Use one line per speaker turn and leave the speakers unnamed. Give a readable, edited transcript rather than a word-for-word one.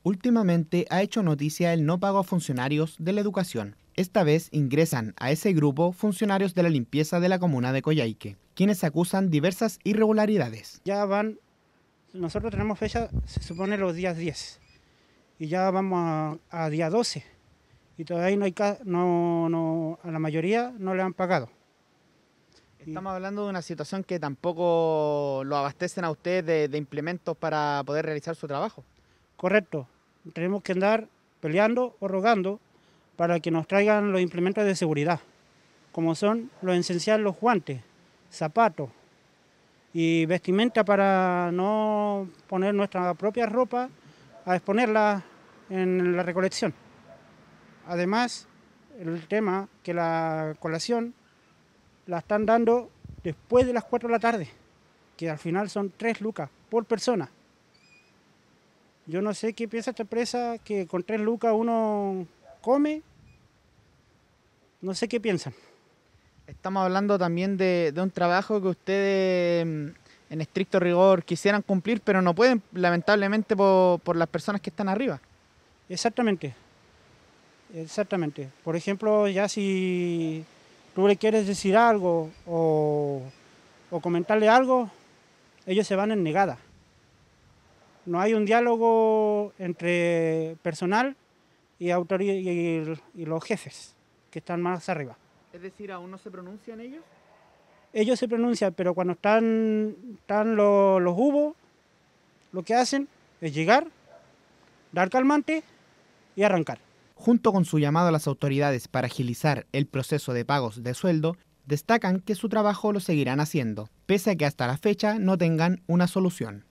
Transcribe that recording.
Últimamente ha hecho noticia el no pago a funcionarios de la educación. Esta vez ingresan a ese grupo funcionarios de la limpieza de la comuna de Coyhaique, quienes acusan diversas irregularidades.
Ya van, nosotros tenemos fecha, se supone los días 10, y ya vamos a día 12, y todavía a la mayoría no le han pagado.
Estamos hablando de una situación que tampoco lo abastecen a usted de implementos para poder realizar su trabajo.
Correcto, tenemos que andar peleando o rogando para que nos traigan los implementos de seguridad, como son lo esencial, los guantes, zapatos y vestimenta para no poner nuestra propia ropa a exponerla en la recolección. Además, el tema que la colación la están dando después de las 4 de la tarde, que al final son 3 lucas por persona. Yo no sé qué piensa esta empresa que con 3 lucas uno come, no sé qué piensan.
Estamos hablando también de un trabajo que ustedes en estricto rigor quisieran cumplir, pero no pueden, lamentablemente, por las personas que están arriba.
Exactamente, exactamente. Por ejemplo, ya si tú le quieres decir algo o comentarle algo, ellos se van en negada. No hay un diálogo entre personal y los jefes que están más arriba.
Es decir, ¿aún no se pronuncian ellos?
Ellos se pronuncian, pero cuando están los hubos, lo que hacen es llegar, dar calmante y arrancar.
Junto con su llamado a las autoridades para agilizar el proceso de pagos de sueldo, destacan que su trabajo lo seguirán haciendo, pese a que hasta la fecha no tengan una solución.